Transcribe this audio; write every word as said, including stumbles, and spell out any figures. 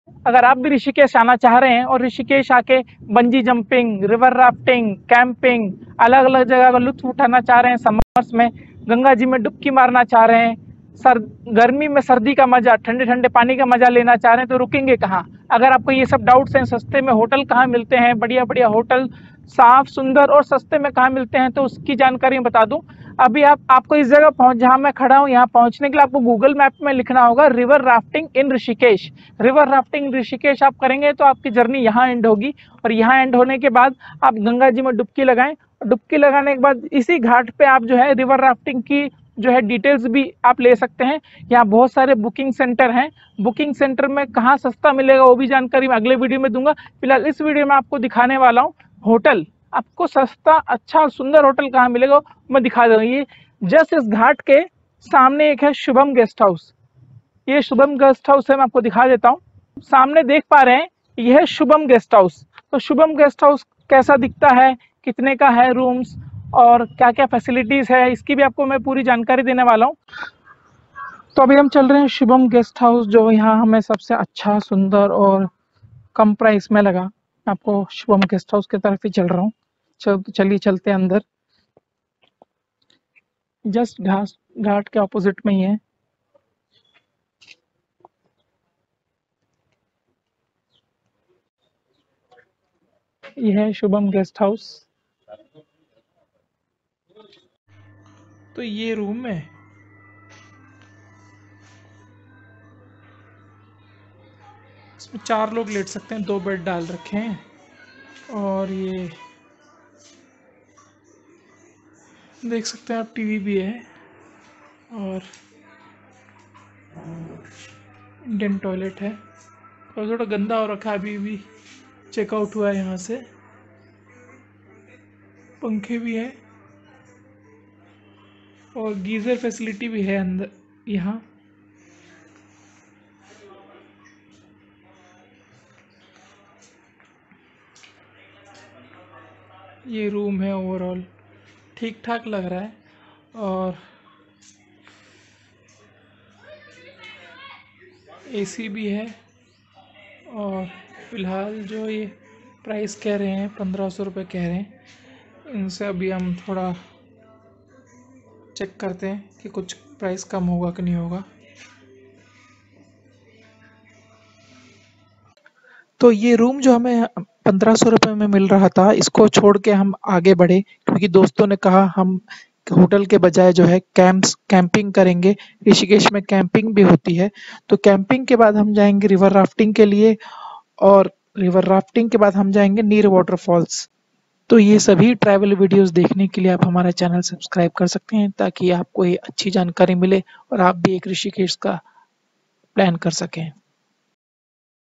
अगर आप भी ऋषिकेश आना चाह रहे हैं और ऋषिकेश आके bungee jumping, river rafting, camping, अलग अलग जगह का लुत्फ उठाना चाह रहे हैं, समर्स में गंगा जी में डुबकी मारना चाह रहे हैं, सर गर्मी में सर्दी का मजा, ठंडे ठंडे पानी का मजा लेना चाह रहे हैं, तो रुकेंगे कहाँ? अगर आपको ये सब डाउट्स हैं, सस्ते में होटल कहाँ मिलते हैं, बढ़िया बढ़िया होटल साफ सुंदर और सस्ते में कहाँ मिलते हैं, तो उसकी जानकारी मैं बता दूं। अभी आप आपको इस जगह पहुंच जहां मैं खड़ा हूं, यहाँ पहुंचने के लिए आपको गूगल मैप में लिखना होगा river rafting in Rishikesh. River rafting Rishikesh आप करेंगे तो आपकी जर्नी यहाँ एंड होगी, और यहाँ एंड होने के बाद आप गंगा जी में डुबकी लगाएं। डुबकी लगाने के बाद इसी घाट पे आप जो है रिवर राफ्टिंग की जो है डिटेल्स भी आप ले सकते हैं। यहाँ बहुत सारे बुकिंग सेंटर हैं। बुकिंग सेंटर में कहाँ सस्ता मिलेगा वो भी जानकारी मैं अगले वीडियो में दूंगा। फिलहाल इस वीडियो में आपको दिखाने वाला हूँ होटल। आपको सस्ता अच्छा सुंदर होटल कहाँ मिलेगा मैं दिखा दूंगा। ये जस्ट इस घाट के सामने एक है शुभम गेस्ट हाउस। ये शुभम गेस्ट हाउस है, मैं आपको दिखा देता हूँ। सामने देख पा रहे हैं, यह है शुभम गेस्ट हाउस। तो शुभम गेस्ट हाउस कैसा दिखता है, कितने का है रूम्स और क्या क्या फैसिलिटीज है, इसकी भी आपको मैं पूरी जानकारी देने वाला हूँ। तो अभी हम चल रहे हैं शुभम गेस्ट हाउस, जो यहाँ हमें सबसे अच्छा सुंदर और कम प्राइस में लगा। मैं आपको शुभम गेस्ट हाउस की तरफ ही चल रहा हूँ। चल चलिए चलते हैं अंदर। जस्ट घाट घाट के ऑपोजिट में ही है। यह है शुभम गेस्ट हाउस। तो ये रूम है। इसमें चार लोग लेट सकते हैं, दो बेड डाल रखे हैं। और ये देख सकते हैं आप, टीवी भी है और इंडियन टॉयलेट है। और थोड़ा गंदा हो रखा है, अभी भी चेकआउट हुआ है यहाँ से। पंखे भी है और गीज़र फैसिलिटी भी है अंदर यहाँ। ये रूम है, ओवरऑल ठीक ठाक लग रहा है। और एसी भी है। और फिलहाल जो ये प्राइस कह रहे हैं पंद्रह सौ रुपये कह रहे हैं। इनसे अभी हम थोड़ा चेक करते हैं कि कुछ प्राइस कम होगा कि नहीं होगा। तो ये रूम जो हमें पंद्रह सौ रुपये में मिल रहा था, इसको छोड़ के हम आगे बढ़े क्योंकि दोस्तों ने कहा हम होटल के बजाय जो है कैंप्स कैंपिंग करेंगे। ऋषिकेश में कैंपिंग भी होती है। तो कैंपिंग के बाद हम जाएंगे रिवर राफ्टिंग के लिए, और रिवर राफ्टिंग के बाद हम जाएंगे नीर वाटरफॉल्स। तो ये सभी ट्रैवल वीडियोस देखने के लिए आप हमारा चैनल सब्सक्राइब कर सकते हैं, ताकि आपको ये अच्छी जानकारी मिले और आप भी एक ऋषिकेश का प्लान कर सकें।